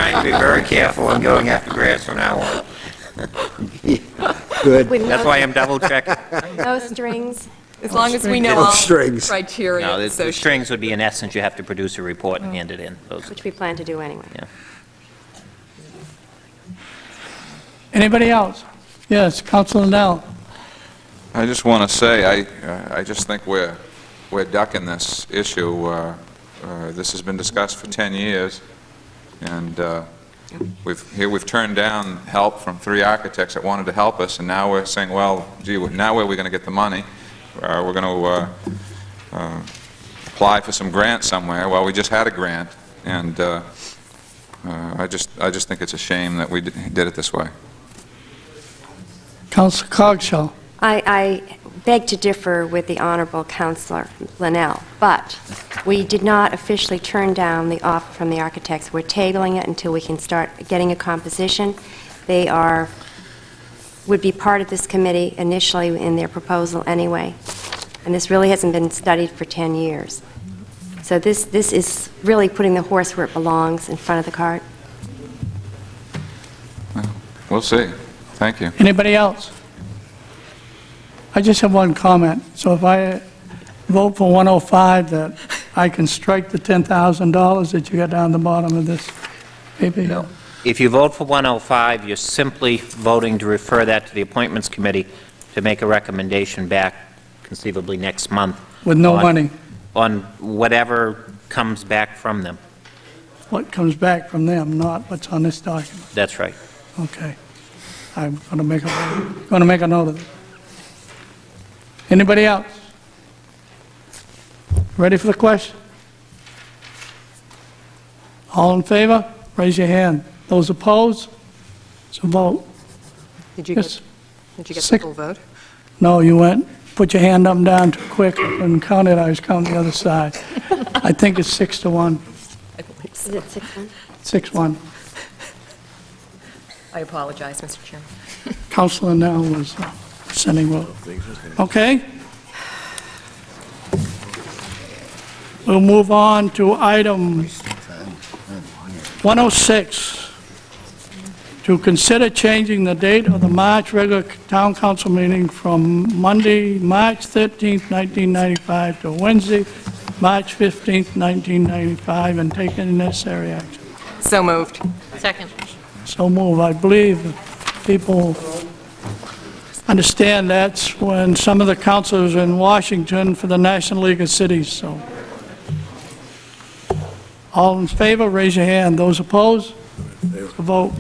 mind. Be very careful in going after grants from now on. Good. With That's no, why I'm double checking. no strings. As long as we know No all strings. criteria. No, the associated. strings would be, in essence, you have to produce a report and hand it in. Those, Which we plan to do anyway. yeah. Anybody else? Yes, Councilor Nell. I just want to say, I just think we're ducking this issue. This has been discussed for 10 years, and we've turned down help from 3 architects that wanted to help us, and now we're saying, well, gee, now where are we going to get the money? We're going to apply for some grant somewhere. Well, we just had a grant, and I just think it's a shame that we did it this way. Councilor Cogshaw. I beg to differ with the Honorable Councilor Linnell, but we did not officially turn down the offer from the architects. We're tabling it until we can start getting a composition. They would be part of this committee initially in their proposal anyway, and this really hasn't been studied for 10 years. So this is really putting the horse where it belongs, in front of the cart. Well, we'll see. Thank you. Anybody else? I just have one comment. So if I vote for 105, that I can strike the $10,000 that you got down the bottom of this paper? No. If you vote for 105, you're simply voting to refer that to the Appointments Committee to make a recommendation back, conceivably next month. With no money? On whatever comes back from them. What comes back from them, not what's on this document? That's right. Okay. I'm going to make a note of it. Anybody else? Ready for the question? All in favor? Raise your hand. Those opposed? So vote. Did you Yes. get the Six. full vote? No, you went, put your hand up and down too quick and counted. I was counting the other side. I think it's 6-1. I believe so. Is it 6-1? 6-1. I apologize, Mr. Chairman. Councilor Nell was sending vote. Okay? We'll move on to item 106, to consider changing the date of the March regular town council meeting from Monday, March 13th, 1995 to Wednesday, March 15th, 1995, and take any necessary action. So moved. Second. So move. I believe people understand that's when some of the councilors are in Washington for the National League of Cities, so. All in favor, raise your hand. Those opposed? The vote.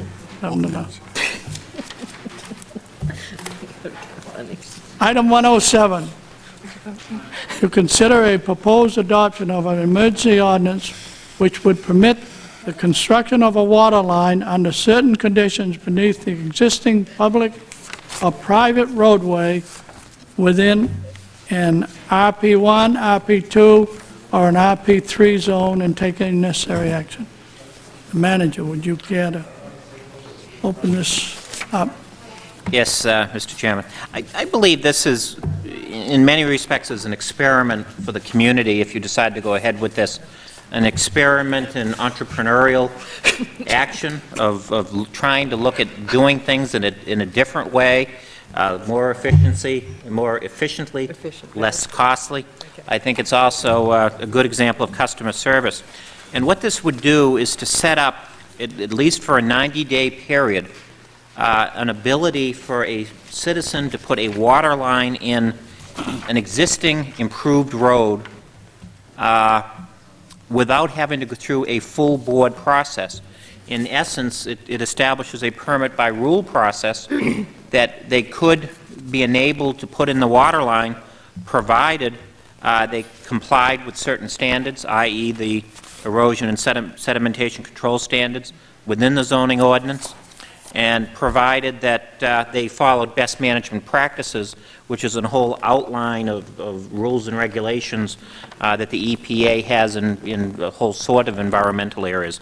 Item 107, to consider a proposed adoption of an emergency ordinance which would permit the construction of a water line under certain conditions beneath the existing public or private roadway within an RP1, RP2, or an RP3 zone, and take any necessary action. The manager, would you care to open this up? Yes, Mr. Chairman. I believe this is, in many respects, is an experiment for the community if you decide to go ahead with this. An experiment in entrepreneurial action of trying to look at doing things in a different way, more efficiently, less costly. I think it's also a good example of customer service. And what this would do is to set up, at least for a 90-day period, an ability for a citizen to put a water line in an existing improved road without having to go through a full board process. In essence, it establishes a permit by rule process that they could be enabled to put in the water line provided they complied with certain standards, i.e. the erosion and sedimentation control standards within the zoning ordinance, and provided that they followed best management practices, which is a whole outline of rules and regulations that the EPA has in a whole sort of environmental areas.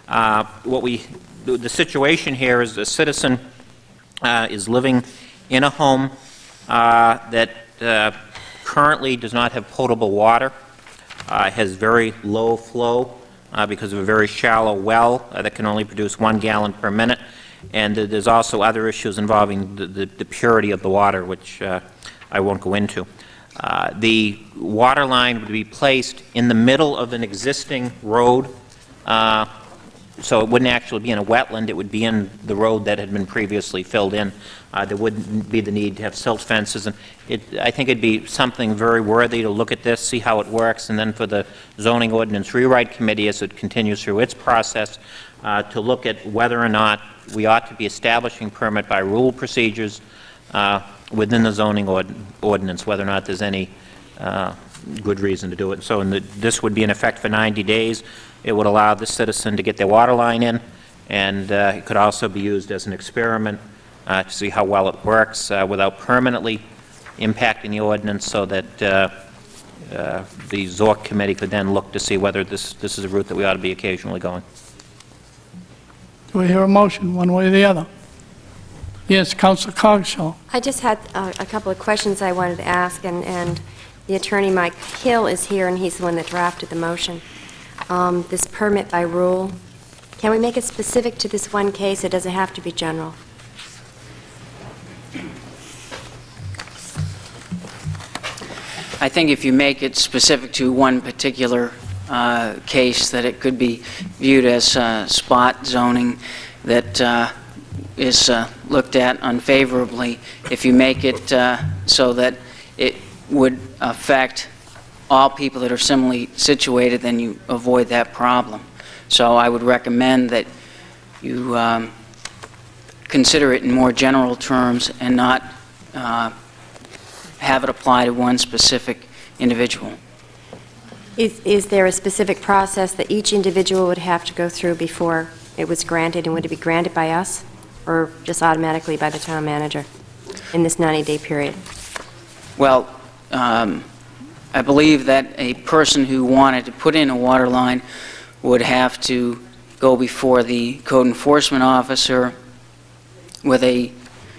The situation here is a citizen is living in a home that currently does not have potable water, has very low flow because of a very shallow well that can only produce 1 gallon per minute. And there's also other issues involving the purity of the water, which I won't go into. The water line would be placed in the middle of an existing road, so it wouldn't actually be in a wetland. It would be in the road that had been previously filled in. There wouldn't be the need to have silt fences. And I think it'd be something very worthy to look at this, see how it works, and then for the Zoning Ordinance Rewrite Committee, as it continues through its process, to look at whether or not we ought to be establishing permit by rule procedures within the zoning ordinance, whether or not there's any good reason to do it. So this would be in effect for 90 days. It would allow the citizen to get their water line in, and it could also be used as an experiment to see how well it works without permanently impacting the ordinance, so that the ZORC committee could then look to see whether this is a route that we ought to be occasionally going. Do we hear a motion, one way or the other? Yes, Councilor Coggeshall. I just had a couple of questions I wanted to ask, and the attorney, Mike Hill, is here, and he's the one that drafted the motion. This permit by rule, can we make it specific to this one case? It doesn't have to be general. I think if you make it specific to one particular case, that it could be viewed as spot zoning that is looked at unfavorably. If you make it so that it would affect all people that are similarly situated, then you avoid that problem. So I would recommend that you consider it in more general terms and not have it apply to one specific individual. Is there a specific process that each individual would have to go through before it was granted, and would it be granted by us, or just automatically by the town manager in this 90-day period? Well, I believe that a person who wanted to put in a water line would have to go before the code enforcement officer with a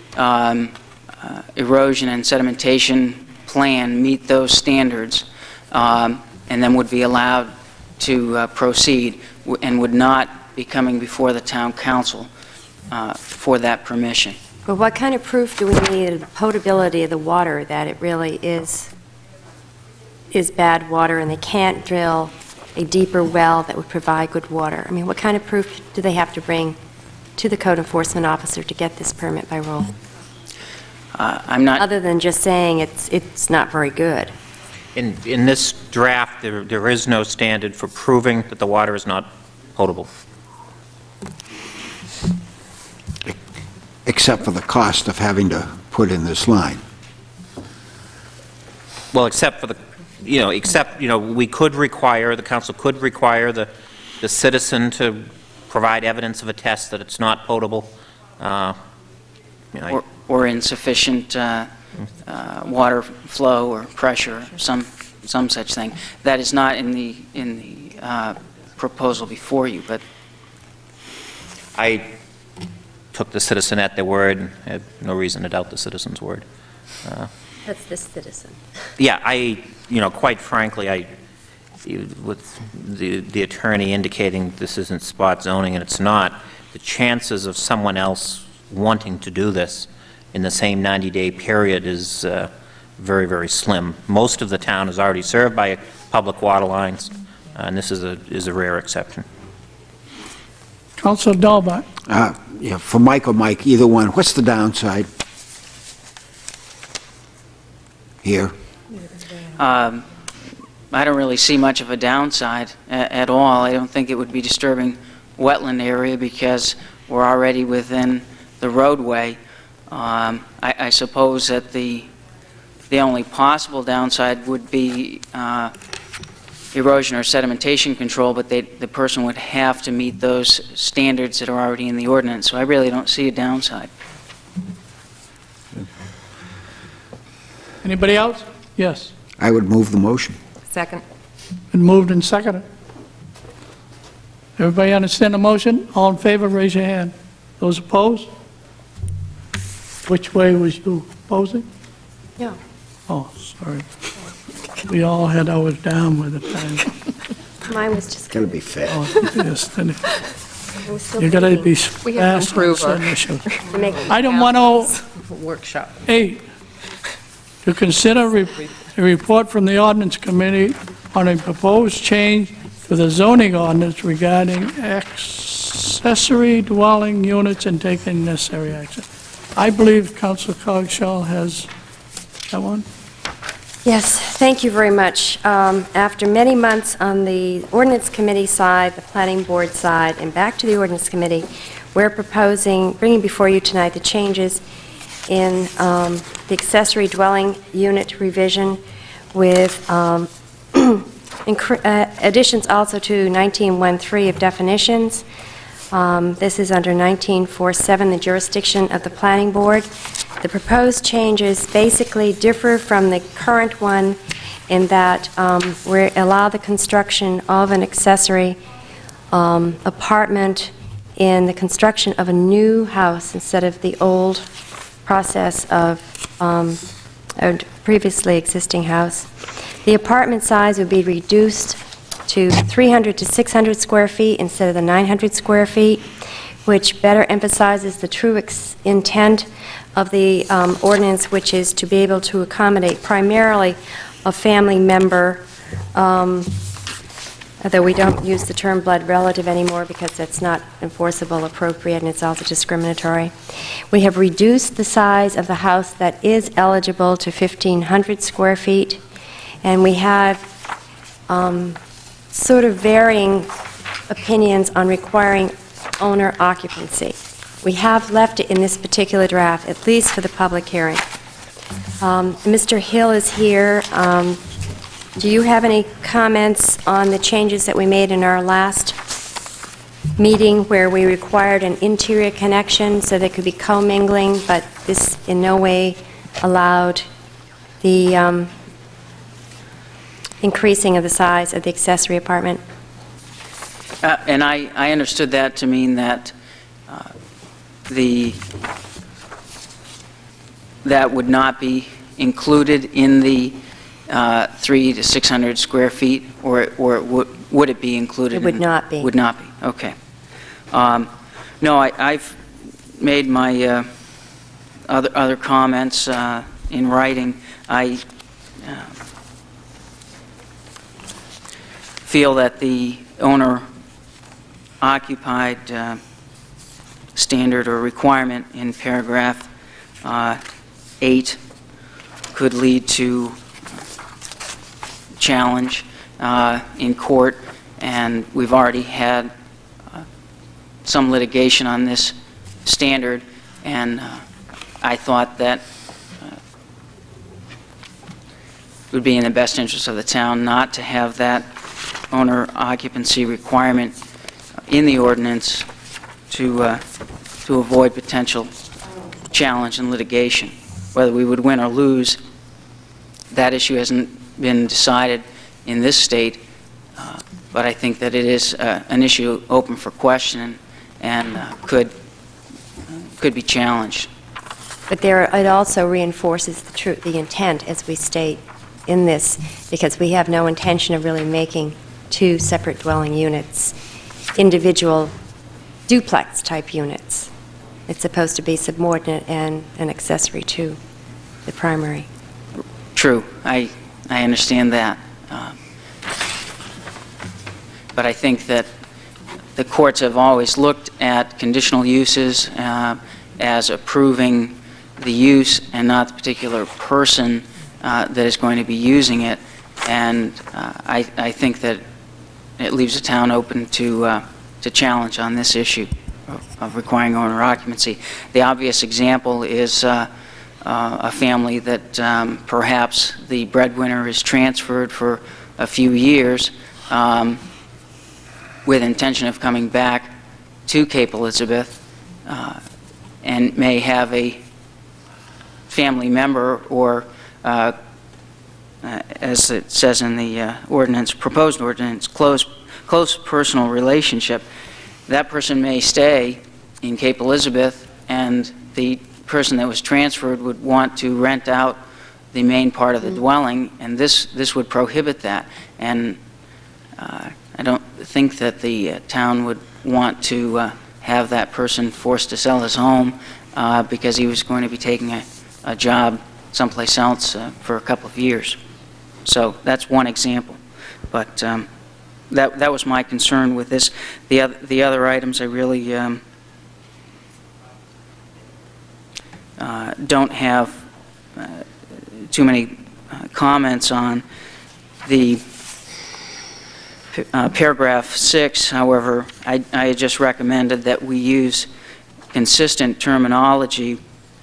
erosion and sedimentation plan, meet those standards, and then would be allowed to proceed, and would not be coming before the town council for that permission. But what kind of proof do we need of the potability of the water, that it really is bad water and they can't drill a deeper well that would provide good water? I mean, what kind of proof do they have to bring to the code enforcement officer to get this permit by rule? I'm not... Other than just saying it's not very good. In this draft, there is no standard for proving that the water is not potable. Except for the cost of having to put in this line. Well, except for the, we could require, the council could require the citizen to provide evidence of a test that it's not potable. Or insufficient water flow or pressure, some such thing. That is not in the proposal before you, but I took the citizen at their word and had no reason to doubt the citizen's word. That's this citizen. Yeah, quite frankly, with the attorney indicating this isn't spot zoning and it's not, the chances of someone else wanting to do this in the same 90-day period is very, very slim. Most of the town is already served by public water lines, and this is a rare exception. Councilor Dahlbeck. Yeah, for Mike or Mike, either one, what's the downside here? I don't really see much of a downside at all. I don't think it would be disturbing wetland area because we're already within the roadway. I suppose that the only possible downside would be erosion or sedimentation control, but the person would have to meet those standards that are already in the ordinance. So I really don't see a downside. Anybody else? Yes. I would move the motion. Second. Been moved and seconded. Everybody understand the motion? All in favor, raise your hand. Those opposed? Which way was you opposing? Yeah. Oh, sorry. We all had ours down with the time. Mine was just, Gotta be fair. Yes, then I was still you gotta be thinking We have to fast on improve our- certain issues. to make it Item balance. Workshop. 108, to consider a report from the ordinance committee on a proposed change to the zoning ordinance regarding accessory dwelling units and taking necessary action. I believe Councilor Coggeshall has that one. Yes, thank you very much. After many months on the ordinance committee side, the planning board side, and back to the ordinance committee, we're proposing, bringing before you tonight the changes in the accessory dwelling unit revision with additions also to 19.13 of definitions. This is under 19.47, the jurisdiction of the planning board. The proposed changes basically differ from the current one in that we allow the construction of an accessory apartment in the construction of a new house instead of the old process of a previously existing house. The apartment size would be reduced to 300 to 600 square feet instead of the 900 square feet, which better emphasizes the true intent of the ordinance, which is to be able to accommodate primarily a family member, although we don't use the term blood relative anymore because that's not enforceable, appropriate, and it's also discriminatory. We have reduced the size of the house that is eligible to 1,500 square feet, and we have sort of varying opinions on requiring owner occupancy. We have left it in this particular draft, at least for the public hearing. Mr. Hill is here. Do you have any comments on the changes that we made in our last meeting where we required an interior connection so there could be commingling, but this in no way allowed the increasing of the size of the accessory apartment? And I understood that to mean that that would not be included in the 300 to 600 square feet, or would it be included? It would not be. Would not be, okay. No, I've made my other comments in writing. I feel that the owner-occupied standard or requirement in paragraph 8 could lead to challenge in court, and we've already had some litigation on this standard, and I thought that it would be in the best interest of the town not to have that owner occupancy requirement in the ordinance to avoid potential challenge and litigation. Whether we would win or lose, that issue hasn't been decided in this state, but I think that it is an issue open for question and could be challenged. But it also reinforces the intent, as we state in this, because we have no intention of really making two separate dwelling units, individual duplex-type units. It's supposed to be subordinate and an accessory to the primary. True. I understand that. But I think that the courts have always looked at conditional uses as approving the use and not the particular person that is going to be using it. And I think that it leaves the town open to challenge on this issue of requiring owner occupancy. The obvious example is a family that perhaps the breadwinner is transferred for a few years with intention of coming back to Cape Elizabeth and may have a family member or as it says in the ordinance, proposed ordinance, close personal relationship. That person may stay in Cape Elizabeth, and the person that was transferred would want to rent out the main part of the dwelling, and this would prohibit that. And I don't think that the town would want to have that person forced to sell his home because he was going to be taking a job someplace else for a couple of years. So that's one example. But that was my concern with this. The other items I really don't have too many comments on. The paragraph 6, however, I just recommended that we use consistent terminology.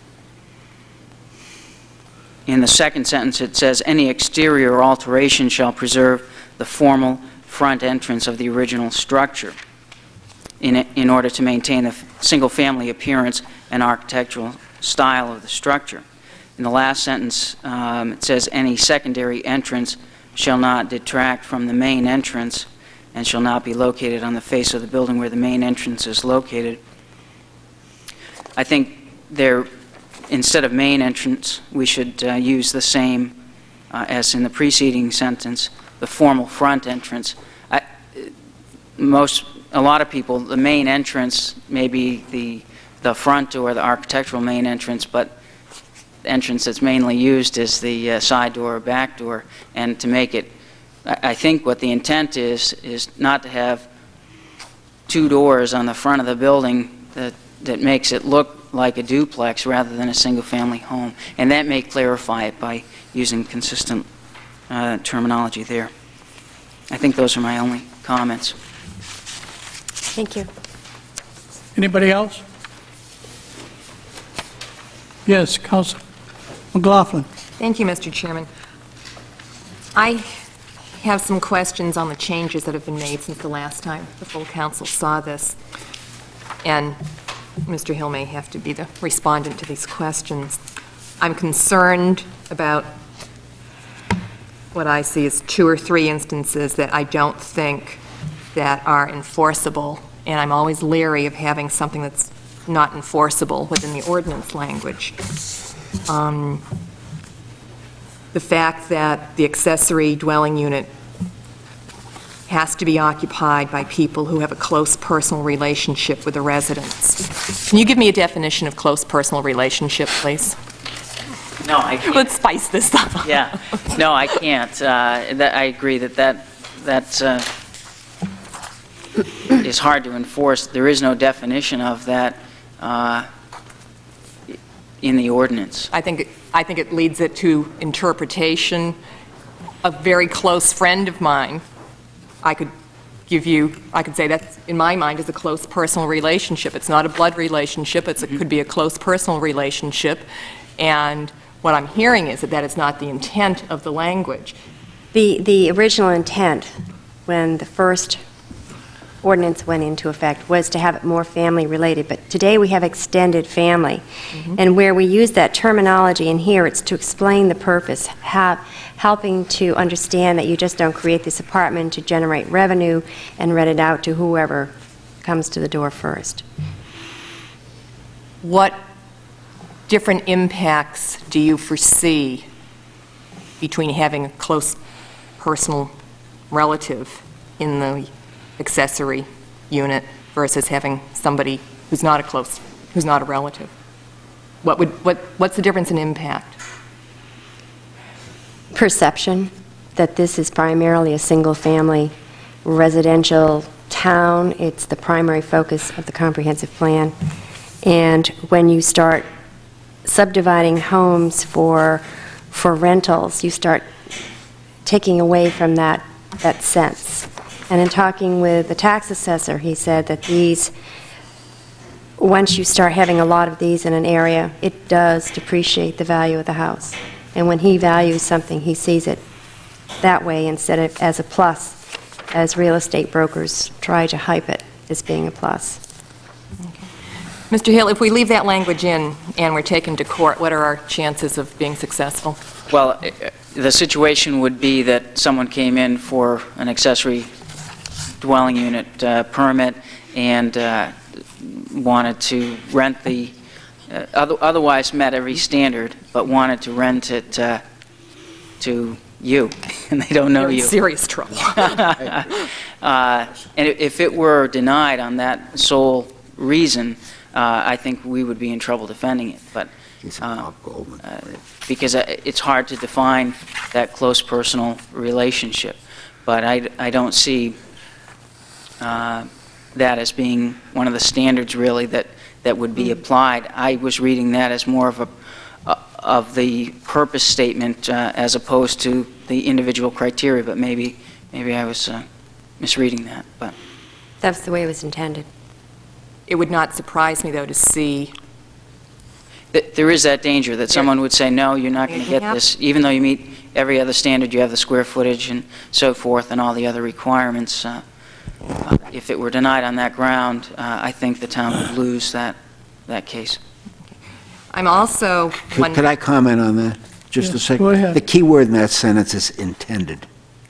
In the second sentence, it says, any exterior alteration shall preserve the formal front entrance of the original structure in order to maintain the single-family appearance and architectural style of the structure. In the last sentence, it says, any secondary entrance shall not detract from the main entrance and shall not be located on the face of the building where the main entrance is located. I think instead of main entrance, we should use the same as in the preceding sentence, the formal front entrance. A lot of people, the main entrance may be the front door, the architectural main entrance, but the entrance that's mainly used is the side door or back door. And to make it, I think what the intent is not to have two doors on the front of the building that makes it look like a duplex rather than a single-family home. And that may clarify it by using consistent terminology there. I think those are my only comments. Thank you. Anybody else? Yes, Councilor McLaughlin. Thank you, Mr. Chairman. I have some questions on the changes that have been made since the last time the full council saw this. And Mr. Hill may have to be the respondent to these questions. I'm concerned about what I see as 2 or 3 instances that I don't think that are enforceable, and I'm always leery of having something that's not enforceable within the ordinance language. The fact that the accessory dwelling unit has to be occupied by people who have a close personal relationship with the residents. Can you give me a definition of close personal relationship, please? No, I can't. Let's spice this up. Yeah. No, I can't. I agree that is hard to enforce. There is no definition of that in the ordinance. I think it leads it to interpretation. A very close friend of mine, I could say that in my mind is a close personal relationship. It's not a blood relationship. It could be a close personal relationship. And what I'm hearing is that is not the intent of the language. The original intent, when the first ordinance went into effect, was to have it more family-related. But today we have extended family. And where we use that terminology in here, it's to explain the purpose, helping to understand that you just don't create this apartment to generate revenue and rent it out to whoever comes to the door first. What different impacts do you foresee between having a close personal relative in the accessory unit versus having somebody who's not a relative? What's the difference in impact? Perception that this is primarily a single-family residential town. It's the primary focus of the comprehensive plan. And when you start subdividing homes for rentals, you start taking away from that sense. And in talking with the tax assessor, he said that once you start having a lot of these in an area, it does depreciate the value of the house. And when he values something, he sees it that way instead of as a plus, as real estate brokers try to hype it as being a plus. Mr. Hill, if we leave that language in and we're taken to court, what are our chances of being successful? Well, the situation would be that someone came in for an accessory dwelling unit permit and wanted to rent otherwise met every standard, but wanted to rent it to you, and they don't know You're in you. serious trouble. And if it were denied on that sole reason, I think we would be in trouble defending it. But It's Bob Goldman. because it's hard to define that close personal relationship. But I don't see that as being one of the standards, really, that would be applied. I was reading that as more of the purpose statement as opposed to the individual criteria, but maybe I was misreading that. But That's the way it was intended. It would not surprise me, though, to see, there is that danger that someone would say, no, you're not going to get this, even though you meet every other standard, you have the square footage and so forth and all the other requirements. If it were denied on that ground, I think the town would lose that case. I'm also... Could I comment on that? Just a Yes, second? go ahead. The key word in that sentence is intended.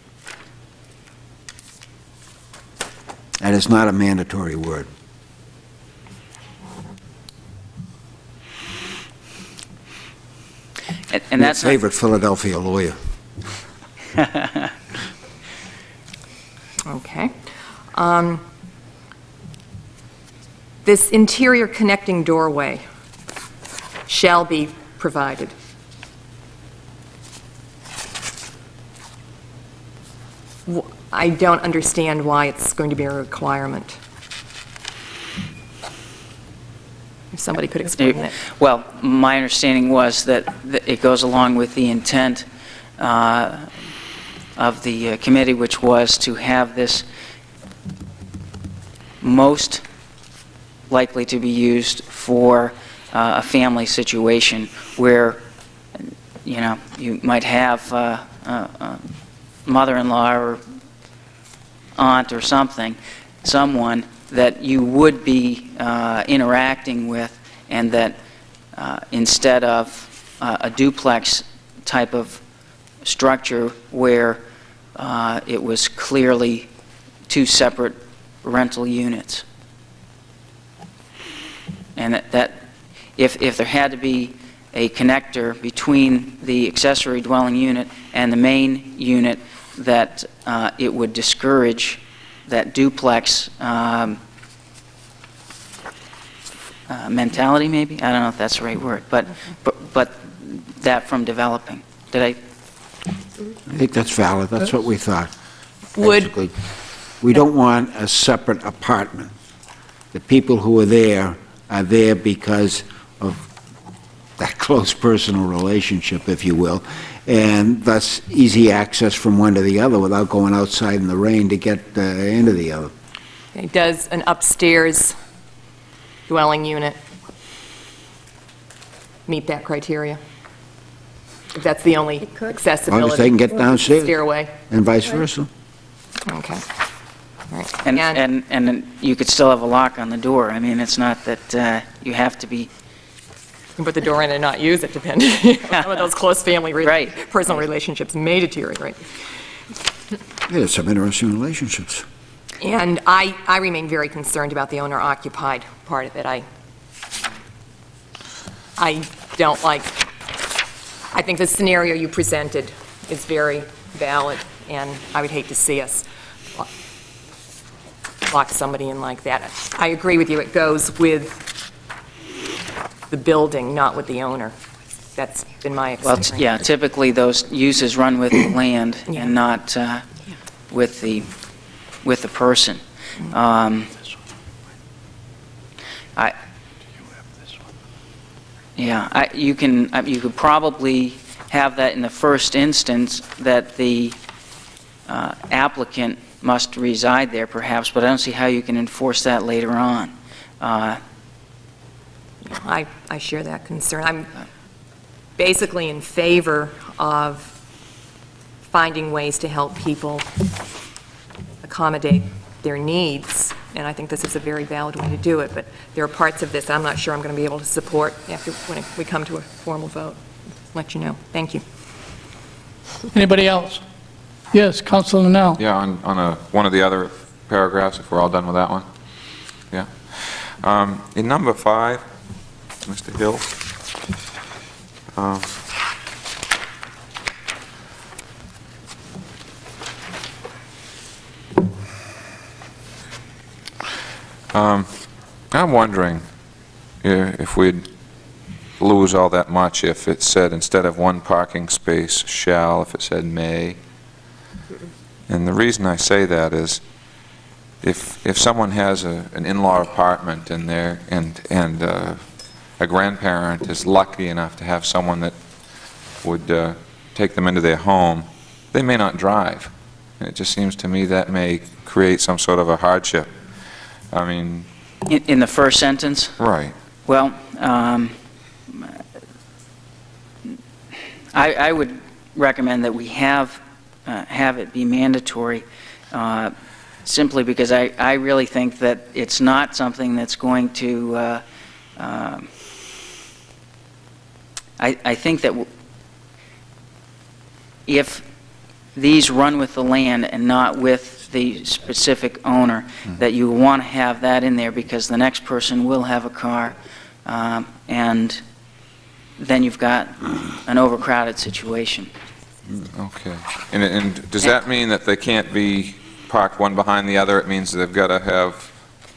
That is not a mandatory word. And that's My not- favorite Philadelphia lawyer. Okay. This interior connecting doorway shall be provided. I don't understand why it's going to be a requirement. If somebody could explain that. Well, my understanding was that it goes along with the intent of the committee, which was to have this most likely to be used for a family situation where, you know, you might have a mother-in-law or aunt or someone that you would be interacting with, and that instead of a duplex type of structure where it was clearly two separate rental units. And that if there had to be a connector between the accessory dwelling unit and the main unit, that it would discourage that duplex mentality, maybe? I don't know if that's the right word, but that from developing. Did I? I think that's valid. That's what we thought. Would- Basically, we don't want a separate apartment. The people who are there because of that close personal relationship, if you will, and thus easy access from one to the other without going outside in the rain to get into the other. Okay, does an upstairs dwelling unit meet that criteria? If that's the only It could. accessibility? As long as they can get downstairs. Stairway, And vice versa. okay. All right. And then you could still have a lock on the door. I mean, it's not that you have to be. You can put the door in and not use it, depending. Some of those close family, Right. personal relationships may deteriorate. Yeah, there's some interesting relationships. And I remain very concerned about the owner-occupied part of it. I don't like, I think the scenario you presented is very valid, and I would hate to see us lock somebody in like that. I agree with you, it goes with the building, not with the owner. That's been my Well, experience. yeah, typically those uses run with the land Yeah. and not with the person. You could probably have that in the first instance, that the applicant must reside there perhaps, but I don't see how you can enforce that later on. I share that concern. I'm basically in favor of finding ways to help people accommodate their needs, and I think this is a very valid way to do it, but there are parts of this I'm not sure I'm going to be able to support when we come to a formal vote. Let you know. Thank you. Anybody else? Yes, Councilor Linnell. Yeah, on one of the other paragraphs, if we're all done with that one. Yeah. In number 5, Mr. Hill, I'm wondering if we'd lose all that much if it said, instead of one parking space shall, if it said may. And the reason I say that is, if someone has an in-law apartment and a grandparent is lucky enough to have someone that would take them into their home, they may not drive. And it just seems to me that may create some sort of a hardship. I mean... In the first sentence? Right. Well, I would recommend that we have it be mandatory, simply because I really think that it's not something that's going to... I think that if these run with the land and not with the specific owner, that you want to have that in there, because the next person will have a car, and then you've got an overcrowded situation. Okay. And does that mean that they can't be parked one behind the other? It means they've got to have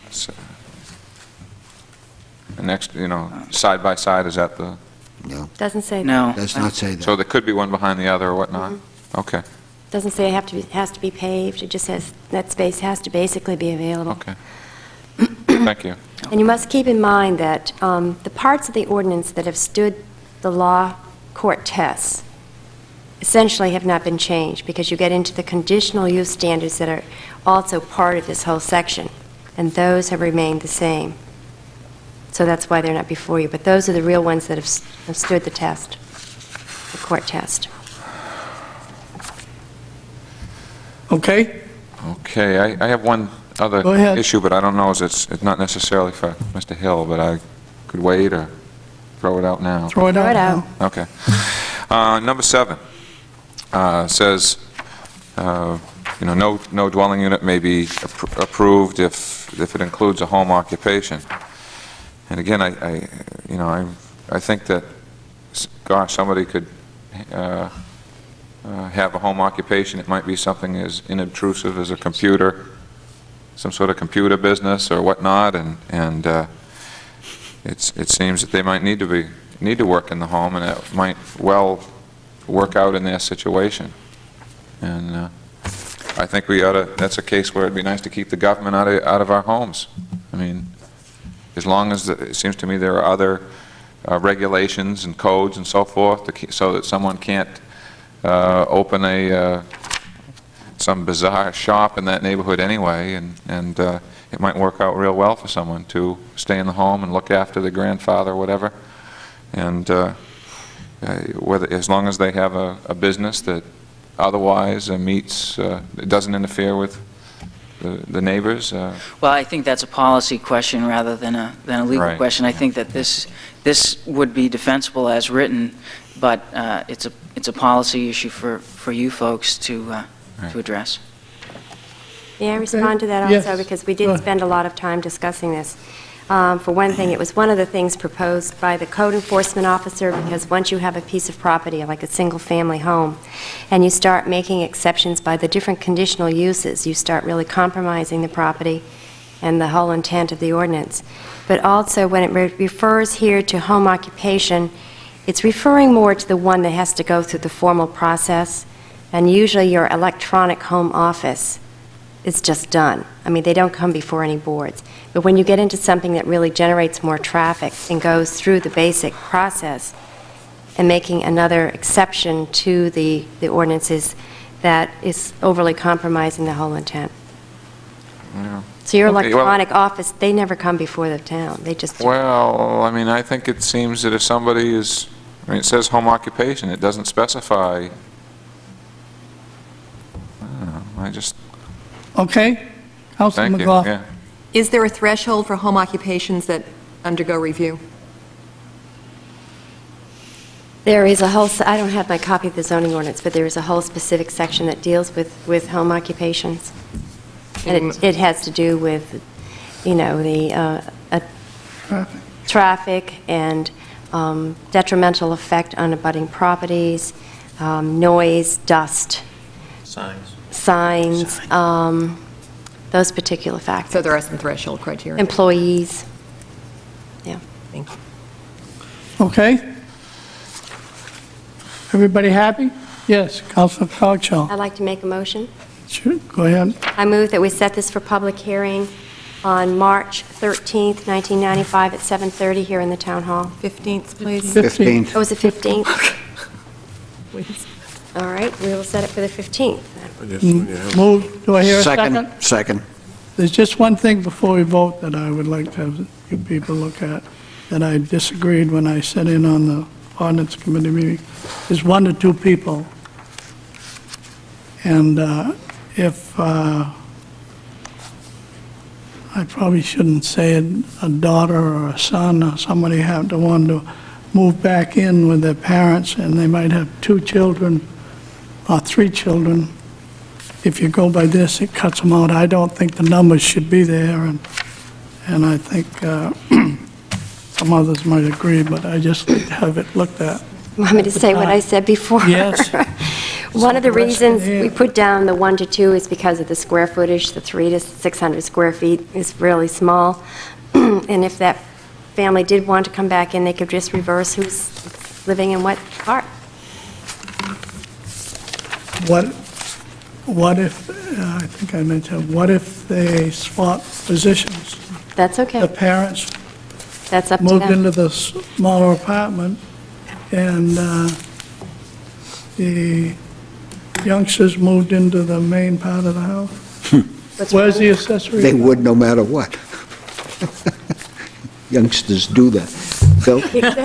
an next, side by side? Is that the... No, Doesn't say that. No. does not say that. So there could be one behind the other or whatnot? Okay. Doesn't say it has to be paved. It just says that space has to basically be available. Okay. Thank you. And you must keep in mind that the parts of the ordinance that have stood the law court tests essentially have not been changed, because you get into the conditional use standards that are also part of this whole section, and those have remained the same. So that's why they're not before you. But those are the real ones that have stood the test, the court test. Okay? Okay. I have one other Go ahead. issue, but I don't know. It's not necessarily for Mr. Hill, but I could wait or throw it out now. Throw it Throw out it now. out. Okay. Number 7 says, no dwelling unit may be approved if it includes a home occupation. And again, I think that, gosh, somebody could have a home occupation. It might be something as inobtrusive as a computer, some sort of computer business or whatnot, and it seems that they might need to work in the home, and it might well work out in their situation. And I think that's a case where it'd be nice to keep the government out of our homes. I mean, as long as it seems to me there are other regulations and codes and so forth, so that someone can't open some bizarre shop in that neighborhood anyway, and it might work out real well for someone to stay in the home and look after the grandfather or whatever. And as long as they have a business that otherwise meets, it doesn't interfere with the neighbors. Well, I think that's a policy question rather than a legal Right. question. I think that this would be defensible as written, but it's a policy issue for you folks to address. May I respond to that Yes. also? Because we Go did ahead. spend a lot of time discussing this. For one thing, it was one of the things proposed by the code enforcement officer, because once you have a piece of property, like a single-family home, and you start making exceptions by the different conditional uses, you start really compromising the property and the whole intent of the ordinance. But also, when it refers here to home occupation, it's referring more to the one that has to go through the formal process, and usually your electronic home office is just done. I mean, they don't come before any boards. But when you get into something that really generates more traffic and goes through the basic process, and making another exception to the ordinances, that is overly compromising the whole intent. Yeah. So your Okay, well- electronic office, they never come before the town. They just... Well, I mean, I think it seems that if somebody is, I mean, it says home occupation, it doesn't specify. I don't know, I just, Okay? Councilman thank you, McGough? yeah. Is there a threshold for home occupations that undergo review? There is a whole, I don't have my copy of the zoning ordinance, but there is a whole specific section that deals with home occupations. And it has to do with, the traffic and detrimental effect on abutting properties, noise, dust, Signs. signs, those particular factors. So there are some threshold criteria. Employees, yeah. Thank you. Okay? Everybody happy? Yes, Councilor Croucho. I'd like to make a motion. Sure, go ahead. I move that we set this for public hearing on March 13th, 1995 at 7:30 here in the Town Hall. 15th, please. 15th. Oh, is it 15th? Please. All right, we will set it for the 15th. Move, do I hear a second? Second. There's just one thing before we vote that I would like to have you people look at, that I disagreed when I sat in on the ordinance committee meeting. There's 1 to 2 people. And if, I probably shouldn't say it, a daughter or a son or somebody have to want to move back in with their parents, and they might have 2 children or 3 children. If you go by this, it cuts them out. I don't think the numbers should be there, and I think some others might agree, but I just like to have it looked at. Want me to say what I said before? Yes. One of the So the rest of reasons it- we put down the 1 to 2 is because of the square footage. The 300 to 600 square feet is really small. And if that family did want to come back in, they could just reverse who's living in what part. What if, I think I mentioned, what if they swap positions? That's The okay. parents That's up to moved them. into the smaller apartment, and the youngsters moved into the main part of the house? What's Where's wrong? the accessory? They would no matter what. Youngsters do that. Bill?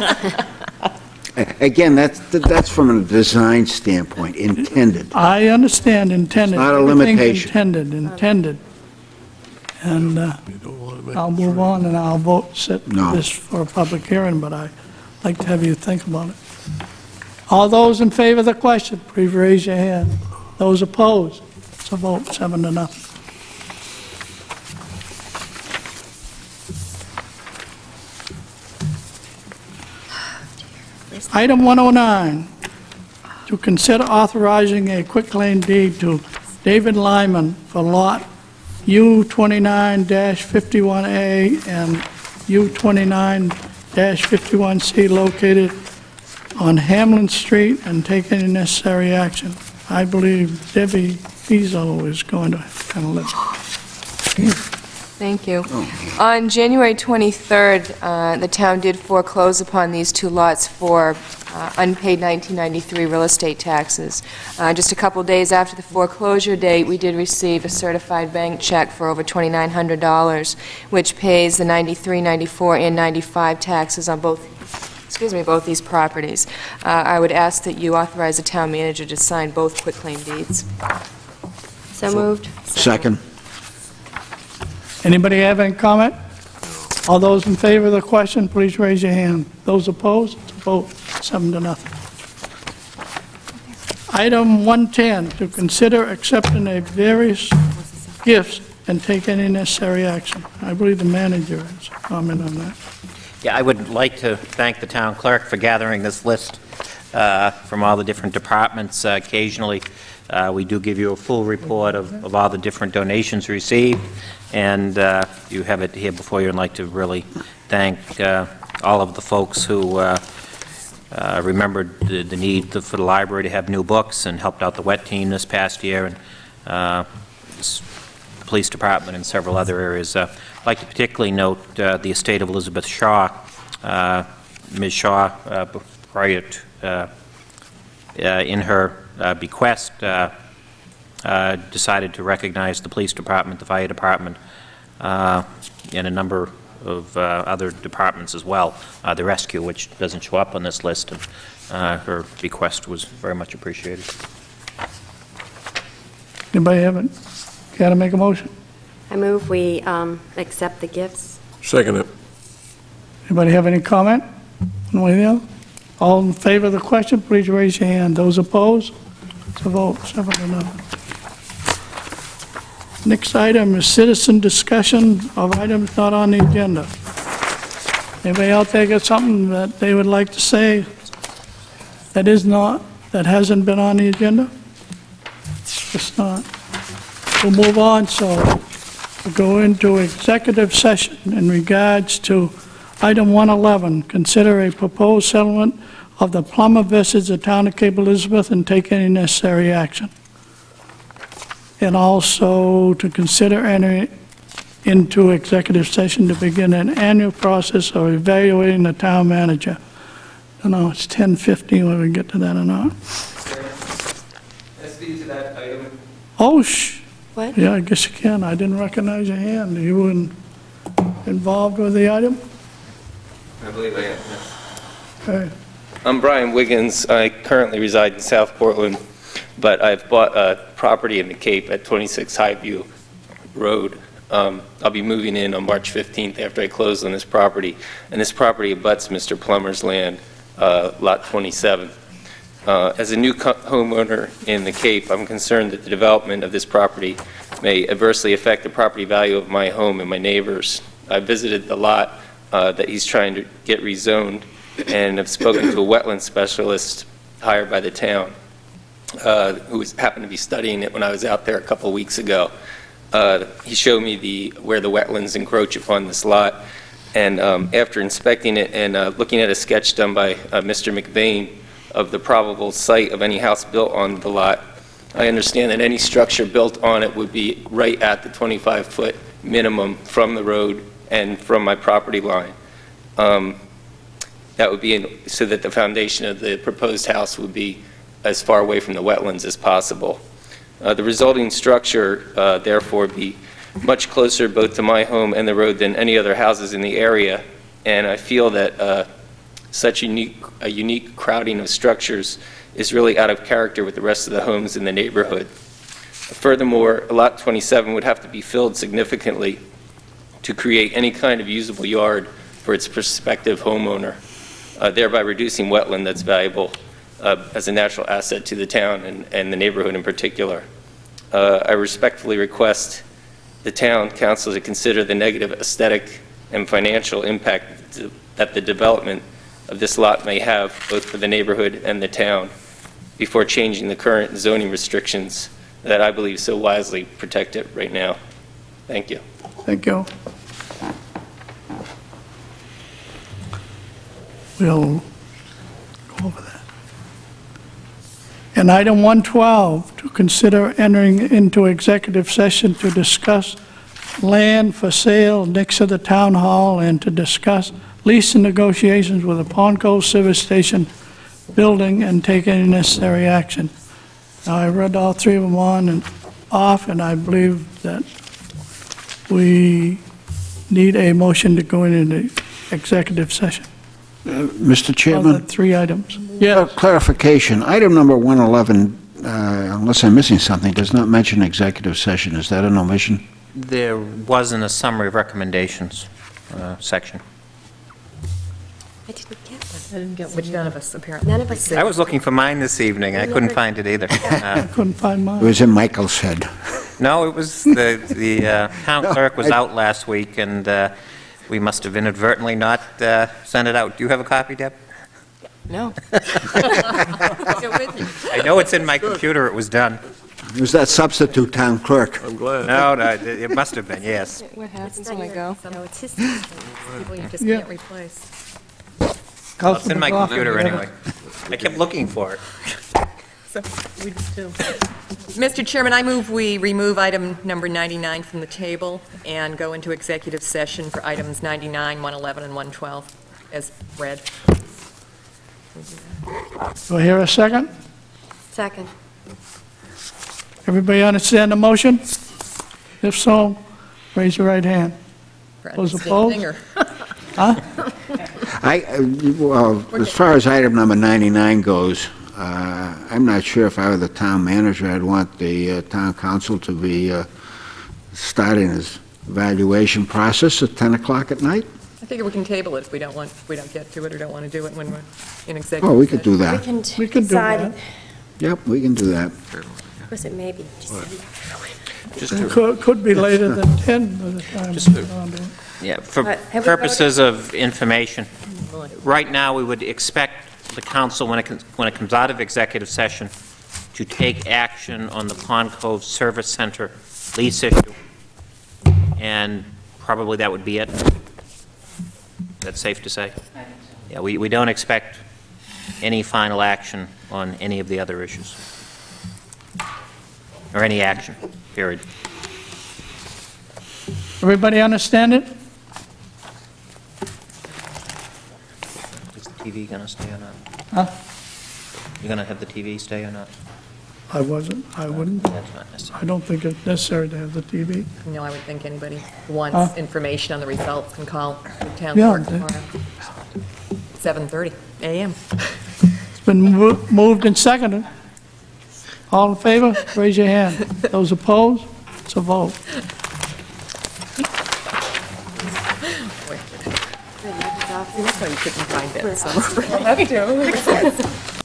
Again, that's from a design standpoint, intended. I understand intended. It's not a Everything's limitation. intended. And I'll move on, and I'll set No. this for a public hearing, but I'd like to have you think about it. All those in favor of the question, please raise your hand. Those opposed, it's a vote, 7-0. Item 109, to consider authorizing a quitclaim deed to David Lyman for Lot U29-51A and U29-51C located on Hamlin Street, and take any necessary action. I believe Debbie Fiesel is going to handle it. Thank you. On January 23rd, the town did foreclose upon these 2 lots for unpaid 1993 real estate taxes. Just a couple days after the foreclosure date, we did receive a certified bank check for over $2,900, which pays the 93, 94, and 95 taxes on both these properties. I would ask that you authorize the town manager to sign both quitclaim deeds. So moved. Second. Anybody have any comment? All those in favor of the question, please raise your hand. Those opposed, it's a vote, 7-0. Item 110, to consider accepting a various gifts and take any necessary action. I believe the manager has a comment on that. Yeah, I would like to thank the town clerk for gathering this list from all the different departments. Occasionally, we do give you a full report of all the different donations received, and you have it here before you. I'd like to really thank all of the folks who remembered the need for the library to have new books and helped out the WET team this past year, and police department and several other areas. I'd like to particularly note the estate of Elizabeth Shaw. Ms. Shaw, prior to, in her bequest, decided to recognize the police department, the fire department, and a number of other departments as well. The rescue, which doesn't show up on this list, and her bequest was very much appreciated. Anybody have it? Got to make a motion? I move we accept the gifts. Second it. Anybody have any comment? One way or the other? All in favor of the question, please raise your hand. Those opposed? It's a vote, 7-0. Next item is citizen discussion of items not on the agenda. Anybody out there got something that they would like to say that hasn't been on the agenda? It's not. We'll move on, so to go into executive session in regards to item 111, consider a proposed settlement of the Plummer versus the Town of Cape Elizabeth and take any necessary action. And also to consider entering into executive session to begin an annual process of evaluating the town manager. I don't know, it's 10:50 when we get to that or not. Speak to that item. Oh, What? yeah, I guess you can. I didn't recognize your hand. Are you involved with the item? I believe I am. Okay. I'm Brian Wiggins. I currently reside in South Portland, but I've bought a property in the Cape at 26 Highview Road. I'll be moving in on March 15th after I close on this property, and this property abuts Mr. Plummer's land, Lot 27. As a new homeowner in the Cape, I'm concerned that the development of this property may adversely affect the property value of my home and my neighbors. I visited the lot that he's trying to get rezoned, and have spoken to a wetland specialist hired by the town, who happened to be studying it when I was out there a couple of weeks ago. He showed me where the wetlands encroach upon this lot, and after inspecting it and looking at a sketch done by Mr. McVeigh of the probable site of any house built on the lot, I understand that any structure built on it would be right at the 25-foot minimum from the road and from my property line. That would be so that the foundation of the proposed house would be as far away from the wetlands as possible. The resulting structure, therefore, be much closer both to my home and the road than any other houses in the area, and I feel that such a unique crowding of structures is really out of character with the rest of the homes in the neighborhood. Furthermore, Lot 27 would have to be filled significantly to create any kind of usable yard for its prospective homeowner, thereby reducing wetland that's valuable as a natural asset to the town and the neighborhood in particular. I respectfully request the town council to consider the negative aesthetic and financial impact that the development of this lot may have both for the neighborhood and the town before changing the current zoning restrictions that I believe so wisely protect it right now. Thank you. Thank you. We'll go over that. And item 112, to consider entering into executive session to discuss land for sale next to the town hall and to discuss lease and negotiations with the Pond Cove Service Station building and take any necessary action. Now, I read all three of them on and off, and I believe that we need a motion to go into executive session. Mr. Of Chairman? the three items. Yes. Clarification, item number 111, unless I'm missing something, does not mention executive session. Is that an omission? There wasn't a summary of recommendations section. I didn't get one. I didn't get which none of us, apparently. None of us did. I was looking for mine this evening. I couldn't find it either. I couldn't find It mine. was in Michael's head. No, it was the town clerk was out last week, and we must have inadvertently not sent it out. Do you have a copy, Deb? No. I know it's in my computer. It was done. It was that substitute town clerk. No, it must have been, yes. What happens when I go? No, it's his. People you just Yeah. can't replace. Well, it's in my Councilman computer McLaughlin, anyway. I kept looking for it. So, we do too. Mr. Chairman, I move we remove item number 99 from the table and go into executive session for items 99, 111, and 112 as read. Do I hear a second? Second. Everybody understand the motion? If so, raise your right hand. For Those understanding, opposed? or- Well, as far as item number 99 goes, I'm not sure if I were the town manager, I'd want the town council to be starting his evaluation process at 10 o'clock at night. I think we can table it if we don't get to it or don't want to do it when we're in executive Well, we could do We that. can We could do decide, that. Yep, we can do that. was it maybe? Just It could be later than 10 by the time. Just we're on to it. Yeah, for But have we purposes of information, right now, we would expect the council, when it comes out of executive session, to take action on the Pond Cove Service Center lease issue and probably that would be it. That's safe to say? Yeah, we don't expect any final action on any of the other issues, or any action, period. Everybody understand it? Is the TV going to stay or not? Huh? You going to have the TV stay or not? I wouldn't. That's not necessary. I don't think it's necessary to have the TV. No, I would think anybody who wants Huh? information on the results can call the town Yeah, clerk tomorrow. 7:30 a.m. It's been moved and seconded. All in favor, raise your hand. Those opposed, it's a vote. That's why you couldn't find that, so.